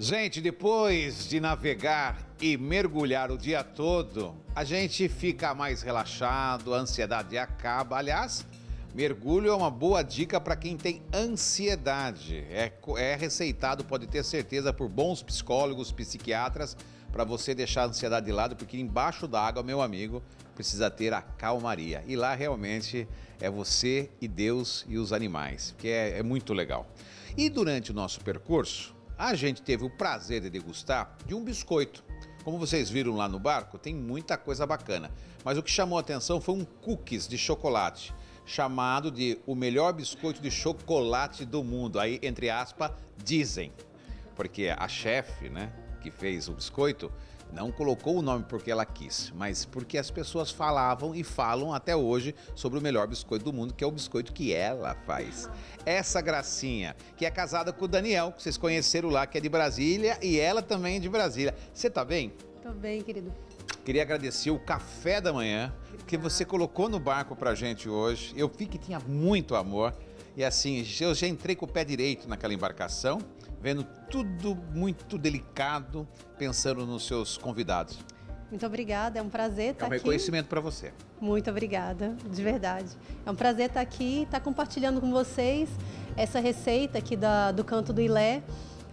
Gente, depois de navegar e mergulhar o dia todo, a gente fica mais relaxado, a ansiedade acaba. Aliás, mergulho é uma boa dica para quem tem ansiedade. É receitado, pode ter certeza, por bons psicólogos, psiquiatras, para você deixar a ansiedade de lado, porque embaixo da água, meu amigo, precisa ter a calmaria. E lá realmente é você e Deus e os animais, que é muito legal. E durante o nosso percurso, a gente teve o prazer de degustar de um biscoito. Como vocês viram lá no barco, tem muita coisa bacana. Mas o que chamou a atenção foi um cookies de chocolate, chamado de o melhor biscoito de chocolate do mundo. Aí, entre aspas, dizem. Porque a chefe, né, que fez o biscoito, não colocou o nome porque ela quis, mas porque as pessoas falavam e falam até hoje sobre o melhor biscoito do mundo, que é o biscoito que ela faz. Essa gracinha, que é casada com o Daniel, que vocês conheceram lá, que é de Brasília, e ela também é de Brasília. Você tá bem? Tô bem, querido. Queria agradecer o café da manhã que você colocou no barco pra gente hoje. Eu vi que tinha muito amor. E assim, eu já entrei com o pé direito naquela embarcação, vendo tudo muito delicado, pensando nos seus convidados. Muito obrigada, é um prazer estar aqui. É um reconhecimento para você. Muito obrigada, de verdade. É um prazer estar aqui, estar compartilhando com vocês essa receita aqui do Canto do Ilé.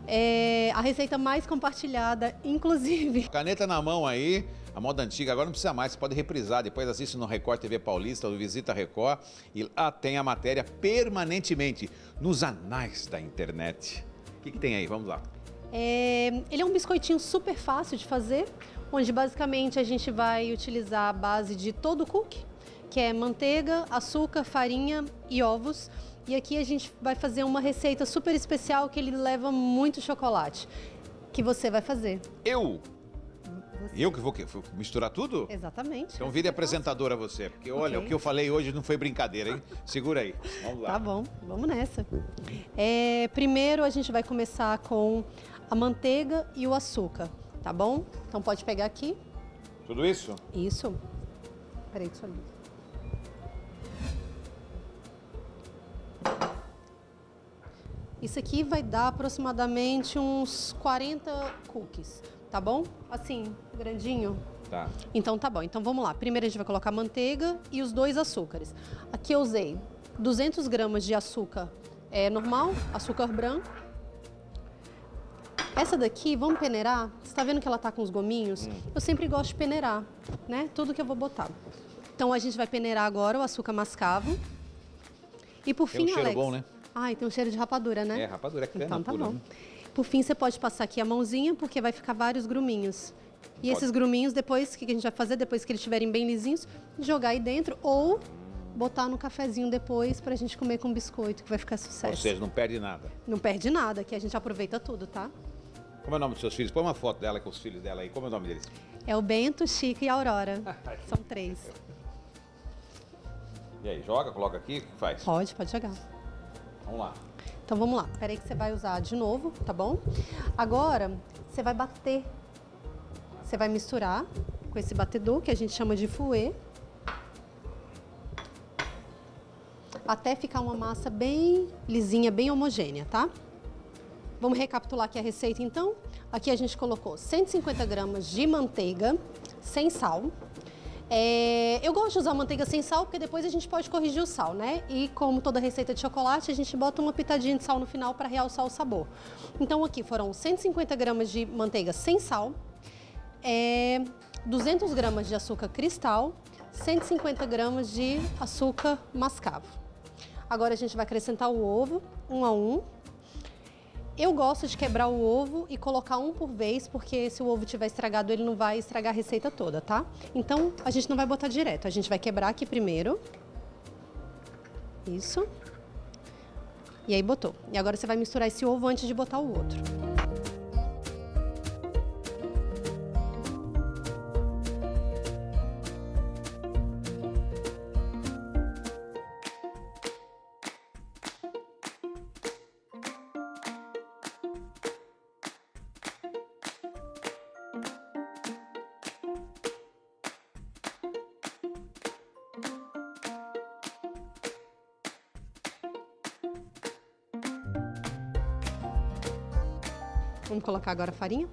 É a receita mais compartilhada, inclusive. Caneta na mão aí, a moda antiga, agora não precisa mais, você pode reprisar, depois assiste no Record TV Paulista, ou Visita Record, e lá tem a matéria permanentemente, nos anais da internet. O que tem aí? Vamos lá. Ele é um biscoitinho super fácil de fazer, onde basicamente a gente vai utilizar a base de todo o cookie, que é manteiga, açúcar, farinha e ovos. E aqui a gente vai fazer uma receita super especial que ele leva muito chocolate, que você vai fazer. Eu que vou misturar tudo? Exatamente. Então vire apresentadora você, porque olha, o que eu falei hoje não foi brincadeira, hein? Segura aí, vamos lá. Tá bom, vamos nessa. Primeiro a gente vai começar com a manteiga e o açúcar, tá bom? Então pode pegar aqui. Tudo isso? Isso. Peraí, deixa eu ali. Isso aqui vai dar aproximadamente uns 40 cookies, tá bom? Assim, grandinho. Tá. Então tá bom. Então vamos lá. Primeiro a gente vai colocar manteiga e os 2 açúcares. Aqui eu usei 200 gramas de açúcar normal, açúcar branco. Essa daqui, vamos peneirar? Você tá vendo que ela tá com os gominhos? Eu sempre gosto de peneirar, né? Tudo que eu vou botar. Então a gente vai peneirar agora o açúcar mascavo. E por fim, Tem um cheiro Alex... bom, né? Ai, tem um cheiro de rapadura, né? É, rapadura é cana Então tá pura, bom. né? Por fim, você pode passar aqui a mãozinha, porque vai ficar vários gruminhos. E esses gruminhos, depois, o que a gente vai fazer? Depois que eles estiverem bem lisinhos, jogar aí dentro ou botar no cafezinho depois pra gente comer com biscoito, que vai ficar sucesso. Ou seja, não perde nada. Não perde nada, que a gente aproveita tudo, tá? Como é o nome dos seus filhos? Põe uma foto dela com os filhos dela aí. Como é o nome deles? É o Bento, Chico e a Aurora. São 3. E aí, joga, coloca aqui, o que faz? Pode jogar. Vamos lá. Então vamos lá. Peraí que você vai usar de novo, tá bom? Agora, você vai bater. Você vai misturar com esse batedor, que a gente chama de fouet. Até ficar uma massa bem lisinha, bem homogênea, tá? Vamos recapitular aqui a receita, então. Aqui a gente colocou 150 gramas de manteiga, sem sal. Eu gosto de usar manteiga sem sal, porque depois a gente pode corrigir o sal, né? E como toda receita de chocolate, a gente bota uma pitadinha de sal no final para realçar o sabor. Então aqui foram 150 gramas de manteiga sem sal, 200 gramas de açúcar cristal, 150 gramas de açúcar mascavo. Agora a gente vai acrescentar o ovo, um a um. Eu gosto de quebrar o ovo e colocar um por vez, porque se o ovo tiver estragado, ele não vai estragar a receita toda, tá? Então, a gente não vai botar direto, a gente vai quebrar aqui primeiro. Isso. E aí botou. E agora você vai misturar esse ovo antes de botar o outro. Vamos colocar agora a farinha.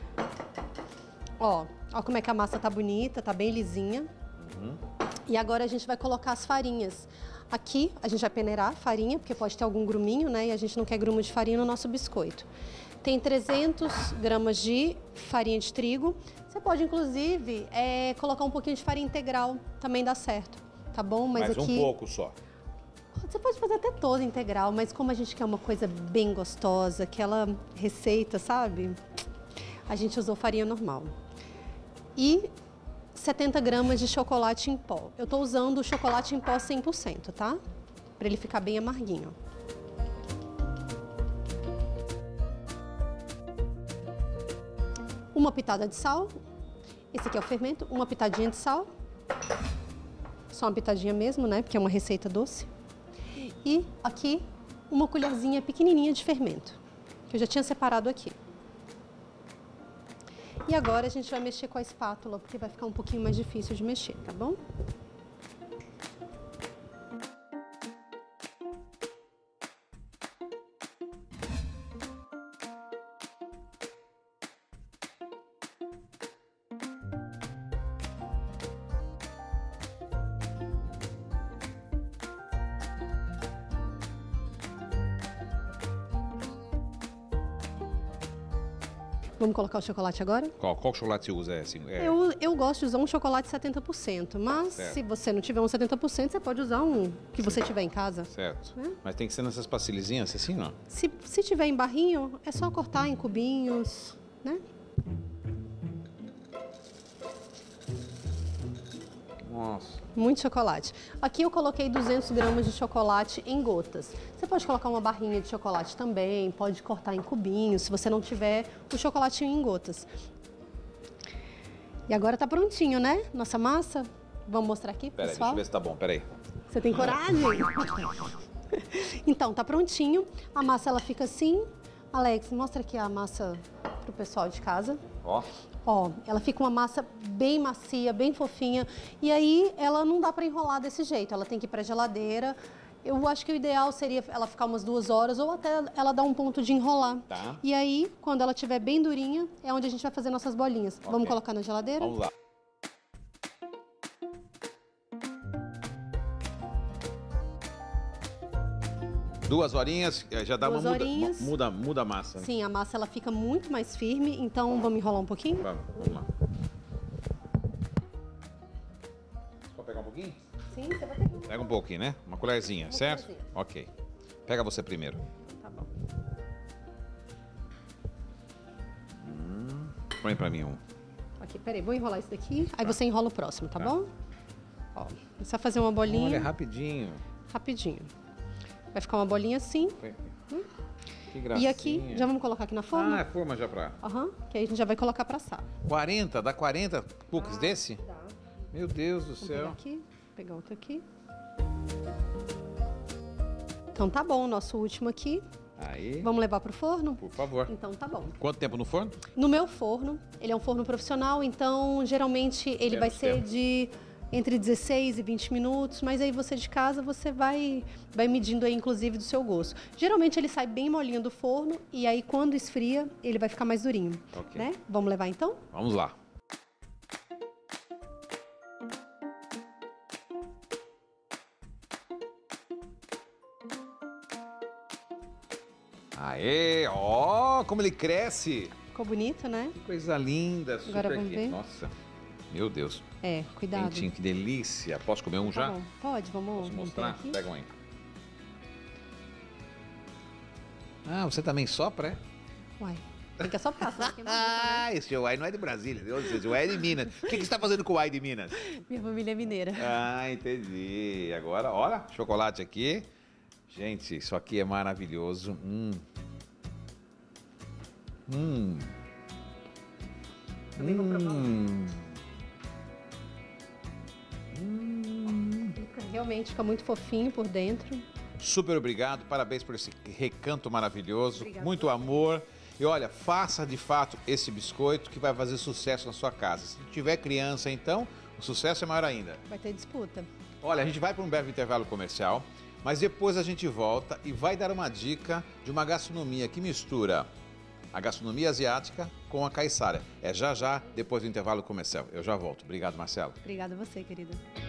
Ó como é que a massa tá bonita, tá bem lisinha. E agora a gente vai colocar as farinhas. Aqui a gente vai peneirar a farinha, porque pode ter algum gruminho, né? E a gente não quer grumo de farinha no nosso biscoito. Tem 300 gramas de farinha de trigo. Você pode, inclusive, colocar um pouquinho de farinha integral, também dá certo, tá bom? Mas aqui, um pouco só. Você pode fazer até toda integral, mas como a gente quer uma coisa bem gostosa, aquela receita, sabe? A gente usou farinha normal. E 70 gramas de chocolate em pó. Eu tô usando o chocolate em pó 100%, tá? Pra ele ficar bem amarguinho. Uma pitada de sal. Esse aqui é o fermento. Uma pitadinha de sal. Só uma pitadinha mesmo, né? Porque é uma receita doce. E aqui, uma colherzinha pequenininha de fermento, que eu já tinha separado aqui. E agora a gente vai mexer com a espátula, porque vai ficar um pouquinho mais difícil de mexer, tá bom? Vamos colocar o chocolate agora? Qual chocolate você usa? Assim, Eu gosto de usar um chocolate 70%, mas se você não tiver um 70%, você pode usar um que você tiver em casa. Certo. Mas tem que ser nessas pastilhazinhas assim, não? Se tiver em barrinho, é só cortar em cubinhos, né? Nossa. Muito chocolate. Aqui eu coloquei 200 gramas de chocolate em gotas. Você pode colocar uma barrinha de chocolate também, pode cortar em cubinhos, se você não tiver o chocolatinho em gotas. E agora tá prontinho, né? Nossa massa. Vamos mostrar aqui, Pera aí, pessoal? deixa eu ver se tá bom, peraí. Você tem coragem? Então, tá prontinho. A massa, ela fica assim. Alex, mostra aqui a massa pro pessoal de casa. Ó, ela fica uma massa bem macia, bem fofinha. E aí, ela não dá para enrolar desse jeito. Ela tem que ir para a geladeira. Eu acho que o ideal seria ela ficar umas 2 horas ou até ela dar um ponto de enrolar. Tá. E aí, quando ela estiver bem durinha, é onde a gente vai fazer nossas bolinhas. Okay. Vamos colocar na geladeira? Vamos lá. Duas horinhas, já dá muda a massa. Né? Sim, a massa ela fica muito mais firme, então vamos enrolar um pouquinho? Vamos lá. Pode pegar um pouquinho? Sim, você vai pegar. Pega um pouquinho, né? Uma colherzinha, certo? Colherzinha. Ok. Pega você primeiro. Tá bom. Põe pra mim um. Ok, peraí, vou enrolar esse daqui, aí você enrola o próximo, tá bom? Ó, você vai fazer uma bolinha. Olha, rapidinho. Rapidinho. Vai ficar uma bolinha assim. Que gracinha. E aqui, já vamos colocar aqui na forma? Ah, é forma já pra... Que aí a gente já vai colocar pra assar. 40? Dá 40 cookies desse? Dá. Meu Deus do céu. Pegar aqui, pegar outro aqui. Então tá bom, o nosso último aqui. Aí. Vamos levar pro forno? Por favor. Então tá bom. Quanto tempo no forno? No meu forno, ele é um forno profissional, então geralmente ele vai ser de entre 16 e 20 minutos, mas aí você de casa, você vai medindo aí, inclusive, do seu gosto. Geralmente ele sai bem molinho do forno e aí quando esfria, ele vai ficar mais durinho, né? Vamos levar então? Vamos lá. Aê, ó, como ele cresce. Ficou bonito, né? Que coisa linda, super agora vamos ver. Nossa, meu Deus. Cuidado. Quentinho, que delícia. Posso comer um já? Bom. Pode, vamos mostrar? Aqui. Pega um aí. Ah, você também sopra, é? Uai, tem que assoprar. Esse uai não é de Brasília, esse uai é de Minas. O que você está fazendo com o uai de Minas? Minha família é mineira. Ah, entendi. Agora, olha, chocolate aqui. Gente, isso aqui é maravilhoso. Também vou provar. Realmente fica muito fofinho por dentro. Super obrigado, parabéns por esse recanto maravilhoso. Obrigada. Muito amor. E olha, faça de fato esse biscoito que vai fazer sucesso na sua casa. Se tiver criança, então, o sucesso é maior ainda. Vai ter disputa. Olha, a gente vai para um breve intervalo comercial, mas depois a gente volta e vai dar uma dica de uma gastronomia que mistura a gastronomia asiática com a Caiçara. É já já, depois do intervalo comercial. Eu já volto. Obrigado, Marcelo. Obrigada a você, querida.